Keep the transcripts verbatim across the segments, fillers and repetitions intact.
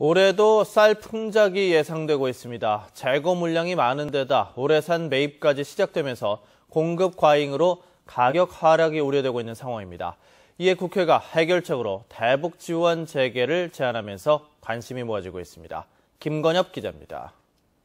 올해도 쌀 풍작이 예상되고 있습니다. 재고 물량이 많은 데다 올해산 매입까지 시작되면서 공급 과잉으로 가격 하락이 우려되고 있는 상황입니다. 이에 국회가 해결책으로 대북 지원 재개를 제안하면서 관심이 모아지고 있습니다. 김건엽 기자입니다.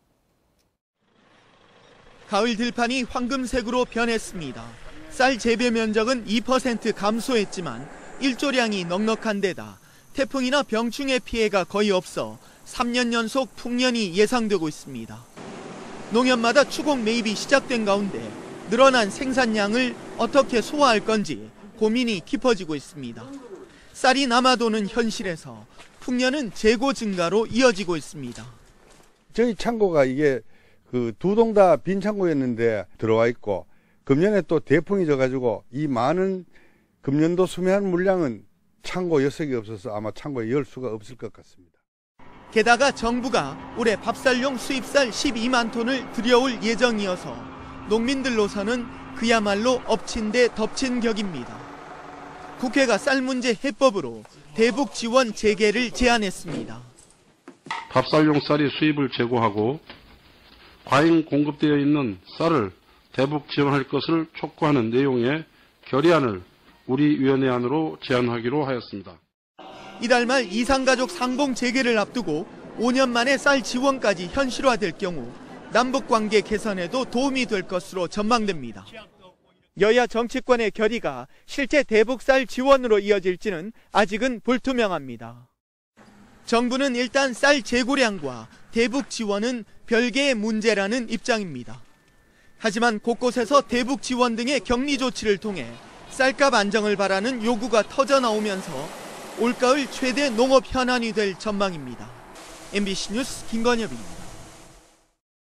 가을 들판이 황금색으로 변했습니다. 쌀 재배 면적은 이 퍼센트 감소했지만 일조량이 넉넉한 데다 태풍이나 병충해 피해가 거의 없어 삼 년 연속 풍년이 예상되고 있습니다. 농협마다 추곡 매입이 시작된 가운데 늘어난 생산량을 어떻게 소화할 건지 고민이 깊어지고 있습니다. 쌀이 남아도는 현실에서 풍년은 재고 증가로 이어지고 있습니다. 저희 창고가 이게 그 두 동 다 빈 창고였는데 들어와 있고 금년에 또 대풍이 져가지고 이 많은 금년도 수매한 물량은 창고 여섯이 없어서 아마 창고에 열 수가 없을 것 같습니다. 게다가 정부가 올해 밥쌀용 수입쌀 십이만 톤을 들여올 예정이어서 농민들로서는 그야말로 엎친 데 덮친 격입니다. 국회가 쌀 문제 해법으로 대북 지원 재개를 제안했습니다. 밥쌀용 쌀이 수입을 제고하고 과잉 공급되어 있는 쌀을 대북 지원할 것을 촉구하는 내용의 결의안을 우리 위원회 안으로 제안하기로 하였습니다. 이달 말 이상가족 상봉 재개를 앞두고 오 년 만에 쌀 지원까지 현실화될 경우 남북관계 개선에도 도움이 될 것으로 전망됩니다. 여야 정치권의 결의가 실제 대북 쌀 지원으로 이어질지는 아직은 불투명합니다. 정부는 일단 쌀 재고량과 대북 지원은 별개의 문제라는 입장입니다. 하지만 곳곳에서 대북 지원 등의 격리 조치를 통해 쌀값 안정을 바라는 요구가 터져나오면서 올가을 최대 농업 현안이 될 전망입니다. 엠비씨 뉴스 김건엽입니다.